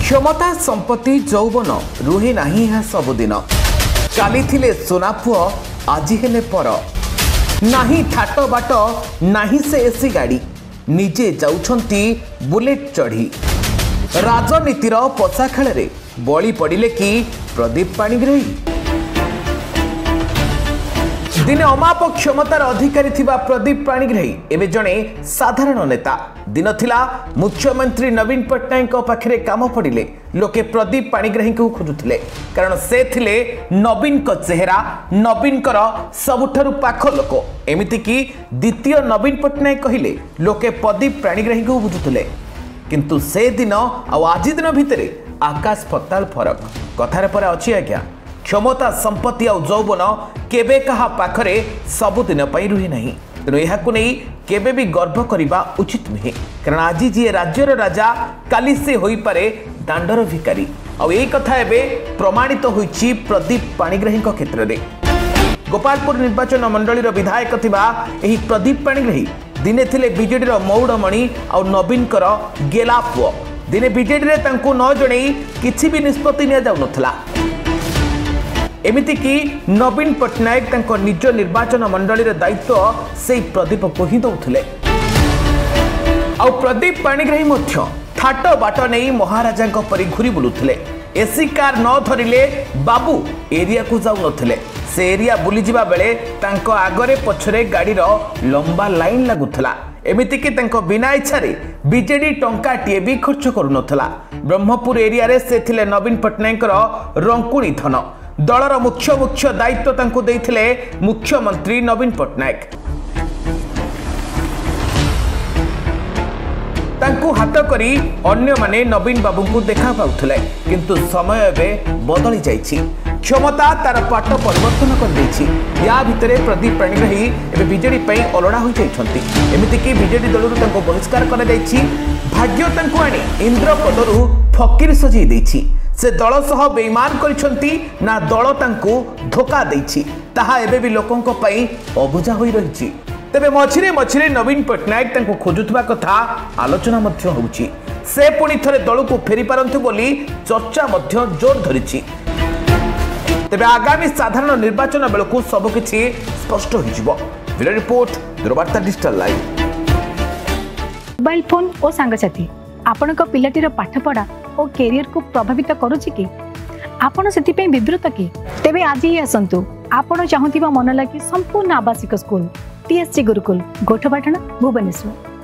क्षमता संपत्ति यौवन रुहे नहीं है सबुदिन काली थिले सोनापुआ आज हेले पर नाही ठाट बाट नाही से एसी गाड़ी निजे जाउछंती बुलेट चढ़ी राजनीतिर पछा खेल रे बली पड़िले कि प्रदीप पाणिग्राही दिने अमाप क्षमतार अधिकारी थिबा प्रदीप पाणिग्राही एवं जड़े साधारण नेता दिन थिला मुख्यमंत्री नवीन पट्टनायक पाखरे काम पड़िले लोके प्रदीप पाणिग्राही को खोजुथिले कारण से थिले नवीन को चेहरा नवीन कर सबुठारु पाख लोक एमिति कि द्वितीय नवीन पट्टनायक कहिले लोके प्रदीप पाणिग्राही को बुझुथिले किंतु से दिन आज दिन भितरे आकाश पताल फरक कथार पर अछि आज्ञा क्षमता संपत्ति और यौवन केबे कहा पाखरे सबुदिन पाई रुहे नहीं तेणु यह केबे भी गर्व करने उचित नुहे कारण आज जी राज्यर राजा काली से होई पारे दांडर भिकारी और यही कथा एवं प्रमाणित होईची प्रदीप पाणिग्राही क्षेत्र में गोपालपुर निर्वाचन मंडलीर विधायक थिबा एही प्रदीप पाणिग्राही दिने थिले बीजेडी मौड़मणि और नवीन गेला पुओ दिने बीजेडी रे तांको न जणे किछि भी निष्पत्ति निया जाउ नथला एमिति कि नवीन पट्टनायक तांको निज निर्वाचन मंडलीर दायित्व से प्रदीप को ही दौथिले आ प्रदीप पाणिग्राही मध्य ठाट बाट नहीं महाराजा परी घूरी बुलुथिले एसी कार न धरिले बाबू एरिया को जाऊ नथिले से एरिया बुली जिबा बेले तांको आगरे पछरे गाड़ीर लंबा लाइन लागुथला एमिति कि तांको बिना इच्छा रे बीजेडी टंकाटीए भी खर्च करू नथला ब्रह्मपुर एरिया रे से थिले नवीन पट्टनायक रंकुणी धन दलर मुख्य दायित्व तांको देइथिले मुख्यमंत्री नवीन पट्टनायक तांको हाथ करी अन्य माने नवीन बाबू को देखा पाउथिले किंतु समय एबे बदली जाइछि क्षमता तार पाठ परिवर्तन कर देछि या भितरे प्रदीप पाणिग्राही एबे बीजेडी पई अलड़ा होई जाइछंती एमिति कि बीजेडी दलरु तांको बहिष्कार करा जाइछि भाग्य तांको आनी इंद्र पदरु फकीर सजी देछि से दल सह बेईमान करिसंती ना दल तांको धोखा देछि ताहा एबे भी लोकंको पई अबुझा होई रहिछि तेबे मझिरे मझिरे नवीन पट्टनायक तांको खोजुथबा कथा आलोचना मध्य होउछि से पुणी थरे दल को फेरी पारंतु बोली चर्चा मध्य जोर धरिछि तेबे आगामी साधारण निर्वाचन बेलकु सब किछि स्पष्ट होइजिवो ब्यूरो रिपोर्ट दुर्वार्ता डिजिटल लाइव मोबाइल फोन और सांगसाथी आपणक पिलाटीर पाठपढ़ा और कैरियर को प्रभावित करुछि कि आपण सेतिपई विब्रत कि तेबे आज ही आसंतु आपण चाहुतिबा मन लागी संपूर्ण आवासिक स्कूल टीएससी गुरुकुल गोठपाटण भुवनेश्वर।